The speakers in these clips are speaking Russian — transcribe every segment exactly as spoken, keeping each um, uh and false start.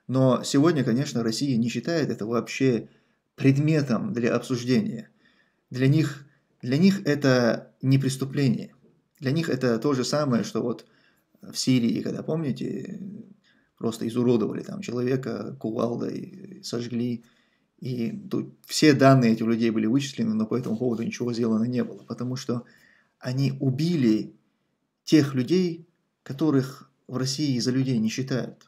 Но сегодня, конечно, Россия не считает это вообще предметом для обсуждения. Для них, для них это не преступление. Для них это то же самое, что вот в Сирии, когда, помните, просто изуродовали там человека кувалдой, сожгли. И тут все данные этих людей были вычислены, но по этому поводу ничего сделано не было. Потому что они убили тех людей, которых в России за людей не считают.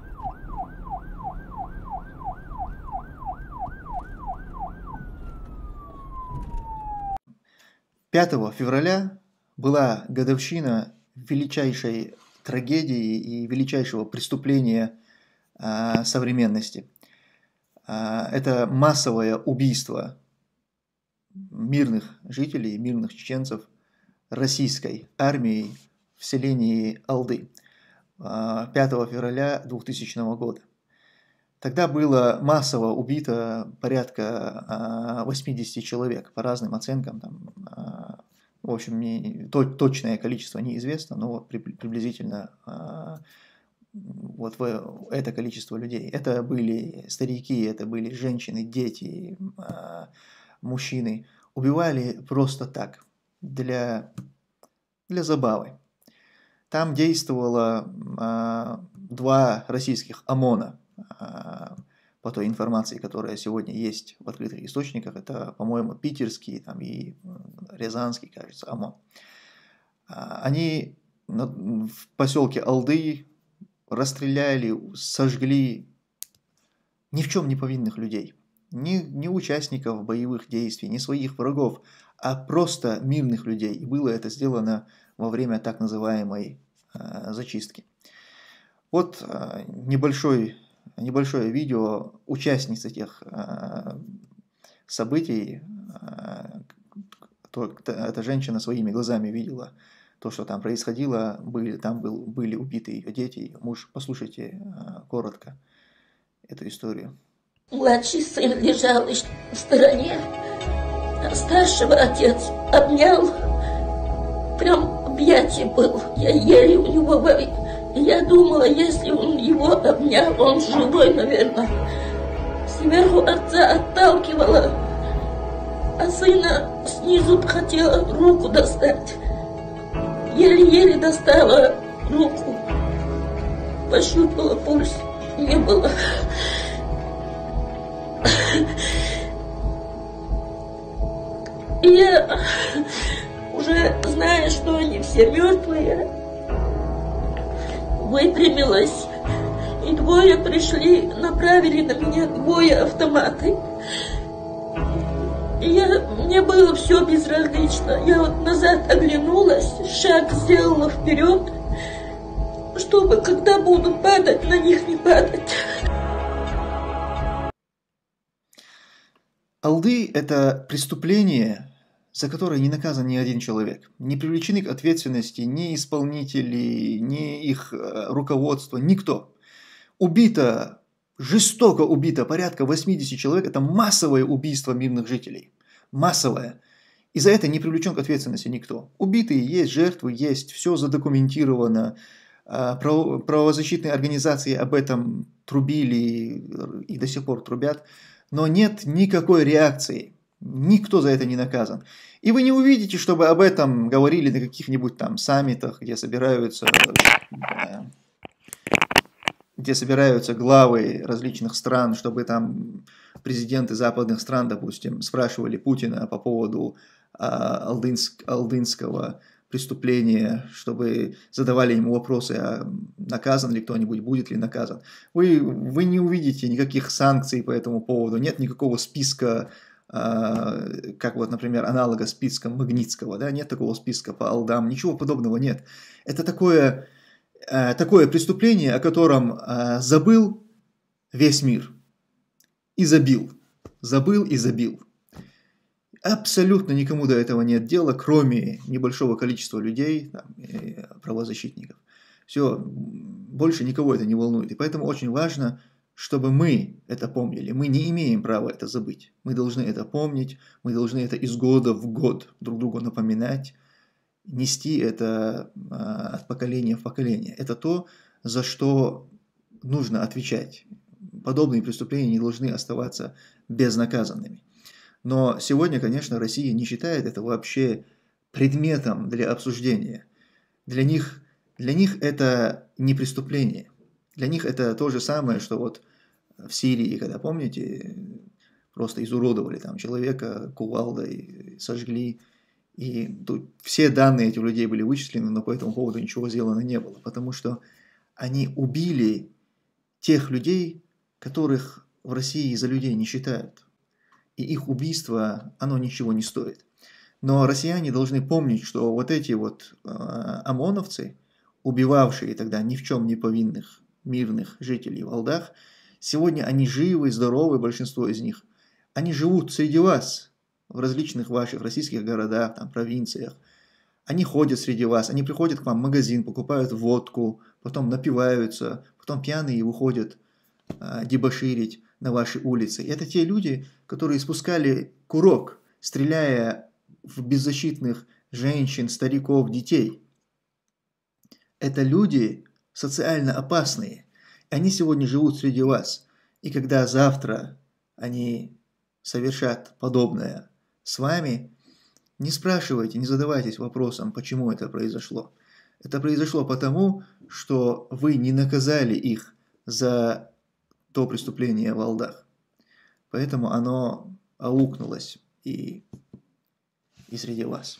пятого февраля была годовщина величайшей трагедии и величайшего преступления а, современности. А, это массовое убийство мирных жителей, мирных чеченцев российской армией в селении Алды пятого февраля двухтысячного года. Тогда было массово убито порядка восьмидесяти человек, по разным оценкам. Там, в общем, не, то, точное количество неизвестно, но вот при, приблизительно вот в это количество людей. Это были старики, это были женщины, дети, мужчины. Убивали просто так, для, для забавы. Там действовало а, два российских ОМОНа, а, по той информации, которая сегодня есть в открытых источниках. Это, по-моему, питерский там, и рязанский, кажется, ОМОН. А, они в поселке Алды расстреляли, сожгли ни в чем не повинных людей. Ни, ни участников боевых действий, ни своих врагов, а просто мирных людей. И было это сделано во время так называемой э, зачистки. Вот э, небольшой, небольшое видео участниц этих э, событий. Э, то, эта женщина своими глазами видела то, что там происходило. Были, там был, были убиты ее дети, ее муж. Послушайте э, коротко эту историю. Младший сын лежал в стороне, а старшего отец обнял, прям объятие был. Я еле у него, я думала, если он его обнял, он живой, наверное. Сверху отца отталкивала, а сына снизу хотела руку достать. Еле-еле достала руку, пощупала пульс, не было. И я, уже зная, что они все мертвые, выпрямилась, и двое пришли, направили на меня двое автоматы. И я, мне было все безразлично. Я вот назад оглянулась, шаг сделала вперед, чтобы, когда буду падать, на них не падать. Алды – это преступление, за которое не наказан ни один человек. Не привлечены к ответственности ни исполнители, ни их руководство, никто. Убито, жестоко убито порядка восьмидесяти человек. Это массовое убийство мирных жителей. Массовое. И за это не привлечен к ответственности никто. Убитые есть, жертвы есть, все задокументировано. Правозащитные организации об этом трубили и до сих пор трубят. Но нет никакой реакции, никто за это не наказан. И вы не увидите, чтобы об этом говорили на каких-нибудь там саммитах, где собираются, где собираются главы различных стран, чтобы там президенты западных стран, допустим, спрашивали Путина по поводу алдынск, алдынского преступления, чтобы задавали ему вопросы, а наказан ли кто-нибудь, будет ли наказан. Вы, вы не увидите никаких санкций по этому поводу, нет никакого списка, э, как вот, например, аналога списка Магнитского, да, нет такого списка по алдам, ничего подобного нет. Это такое, э, такое преступление, о котором э, забыл весь мир и забил, забыл и забил. Абсолютно никому до этого нет дела, кроме небольшого количества людей, там, правозащитников. Все, больше никого это не волнует. И поэтому очень важно, чтобы мы это помнили. Мы не имеем права это забыть. Мы должны это помнить, мы должны это из года в год друг другу напоминать, нести это от поколения в поколение. Это то, за что нужно отвечать. подобные преступления не должны оставаться безнаказанными. Но сегодня, конечно, Россия не считает это вообще предметом для обсуждения. Для них, для них это не преступление. Для них это то же самое, что вот в Сирии, когда, помните, просто изуродовали там человека кувалдой, сожгли. И тут все данные этих людей были вычислены, но по этому поводу ничего сделано не было. Потому что они убили тех людей, которых в России за людей не считают. И их убийство, оно ничего не стоит. Но россияне должны помнить, что вот эти вот э, ОМОНовцы, убивавшие тогда ни в чем не повинных мирных жителей в Алдах, сегодня они живы, здоровы, большинство из них. Они живут среди вас, в различных ваших российских городах, там, провинциях. Они ходят среди вас, они приходят к вам в магазин, покупают водку, потом напиваются, потом пьяные выходят э, дебоширить на ваши улицы. И это те люди, которые спускали курок, стреляя в беззащитных женщин, стариков, детей. Это люди социально опасные. Они сегодня живут среди вас. И когда завтра они совершат подобное с вами, не спрашивайте, не задавайтесь вопросом, почему это произошло. Это произошло потому, что вы не наказали их за то преступление в Алдах. Поэтому оно аукнулось и, и среди вас.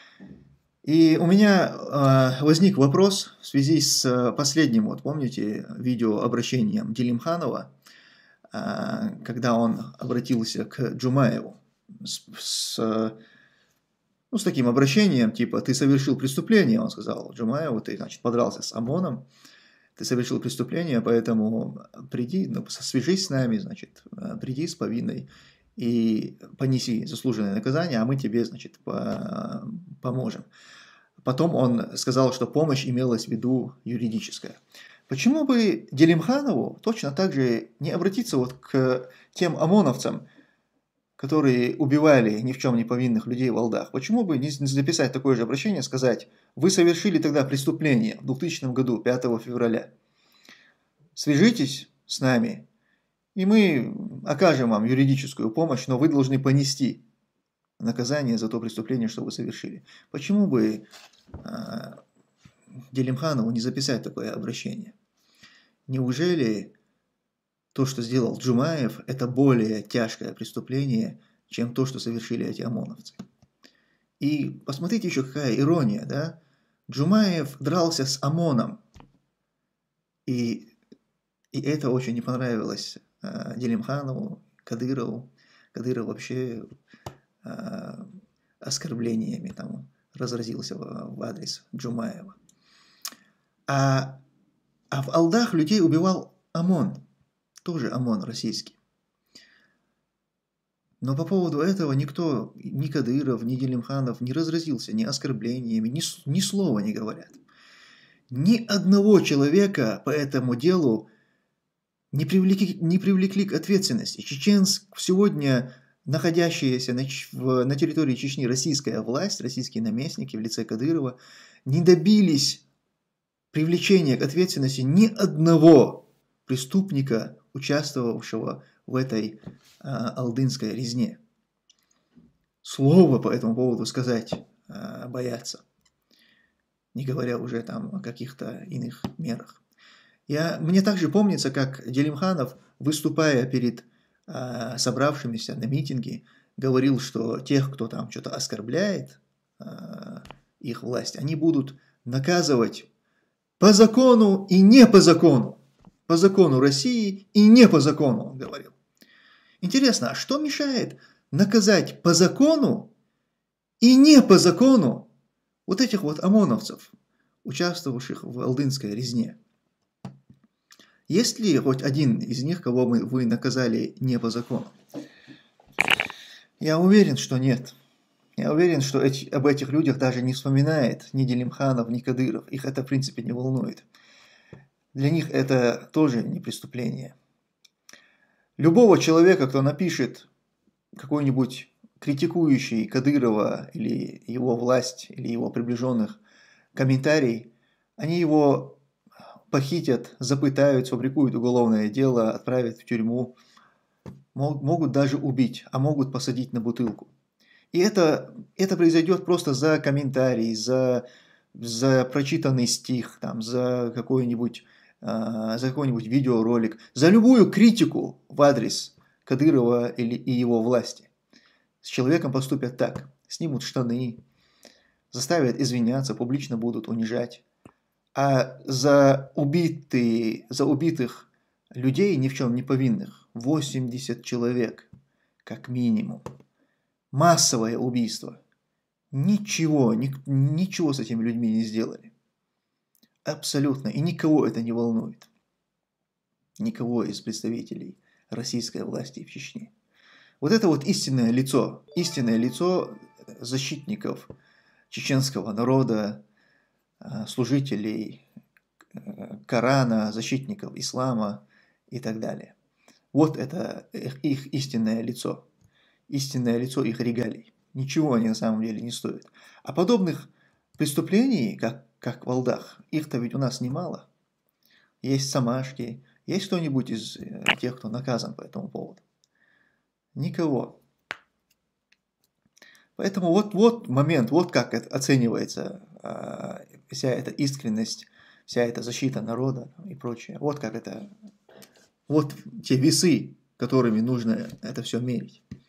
И у меня э, возник вопрос в связи с последним, вот помните, видеообращением Делимханова, э, когда он обратился к Джумаеву с, с, ну, с таким обращением, типа, ты совершил преступление, он сказал Джумаеву, ты, значит, подрался с ОМОНом, ты совершил преступление, поэтому приди, ну, свяжись с нами, значит, приди с повинной и понеси заслуженное наказание, а мы тебе, значит, по поможем. Потом он сказал, что помощь имелась в виду юридическая. Почему бы Делимханову точно так же не обратиться вот к тем ОМОНовцам, которые убивали ни в чем не повинных людей в Алдах? Почему бы не записать такое же обращение, сказать, вы совершили тогда преступление в двухтысячном году, пятого февраля. Свяжитесь с нами, и мы окажем вам юридическую помощь, но вы должны понести наказание за то преступление, что вы совершили. Почему бы э, Делимханову не записать такое обращение? Неужели то, что сделал Джумаев, это более тяжкое преступление, чем то, что совершили эти ОМОНовцы? И посмотрите еще, какая ирония, да? Джумаев дрался с ОМОНом, и, и это очень не понравилось э, Делимханову, Кадырову. Кадыров вообще э, оскорблениями там разразился в, в адрес Джумаева. А, а в Алдах людей убивал ОМОН, тоже ОМОН российский. Но по поводу этого никто, ни Кадыров, ни Делимханов не разразился ни оскорблениями, ни, ни слова не говорят. Ни одного человека по этому делу не привлекли, не привлекли к ответственности. Чеченск сегодня, находящаяся на, в, на территории Чечни российская власть, российские наместники в лице Кадырова, не добились привлечения к ответственности ни одного преступника, участвовавшего в этой а, алдынской резне. Слово по этому поводу сказать а, боятся, не говоря уже там о каких-то иных мерах. Я, мне также помнится, как Делимханов, выступая перед а, собравшимися на митинге, говорил, что тех, кто там что-то оскорбляет а, их власть, они будут наказывать по закону и не по закону. По закону России и не по закону, он говорил. Интересно, а что мешает наказать по закону и не по закону вот этих вот ОМОНовцев, участвовавших в алдынской резне? Есть ли хоть один из них, кого вы, вы наказали не по закону? Я уверен, что нет. Я уверен, что эти, об этих людях даже не вспоминает ни Делимханов, ни Кадыров. Их это, в принципе, не волнует. Для них это тоже не преступление. Любого человека, кто напишет какой-нибудь критикующий Кадырова или его власть, или его приближенных комментарий, они его похитят, запытают, сфабрикуют уголовное дело, отправят в тюрьму, могут даже убить, а могут посадить на бутылку. И это, это произойдет просто за комментарий, за, за прочитанный стих, там, за какой-нибудь за какой-нибудь видеоролик, за любую критику в адрес Кадырова или, и его власти. С человеком поступят так, снимут штаны, заставят извиняться, публично будут унижать. А за, убитые, за убитых людей, ни в чем не повинных, восемьдесят человек, как минимум. Массовое убийство. Ничего, ни, ничего с этими людьми не сделали. Абсолютно. И никого это не волнует. Никого из представителей российской власти в Чечне. Вот это вот истинное лицо. Истинное лицо защитников чеченского народа, служителей Корана, защитников ислама и так далее. Вот это их истинное лицо. Истинное лицо их регалий. Ничего они на самом деле не стоят. А подобных преступлений, как, как в Алдах, их-то ведь у нас немало. Есть Самашки, есть кто-нибудь из тех, кто наказан по этому поводу? Никого. Поэтому вот, вот момент, вот как это оценивается а, вся эта искренность, вся эта защита народа и прочее. Вот как это, вот те весы, которыми нужно это все мерить.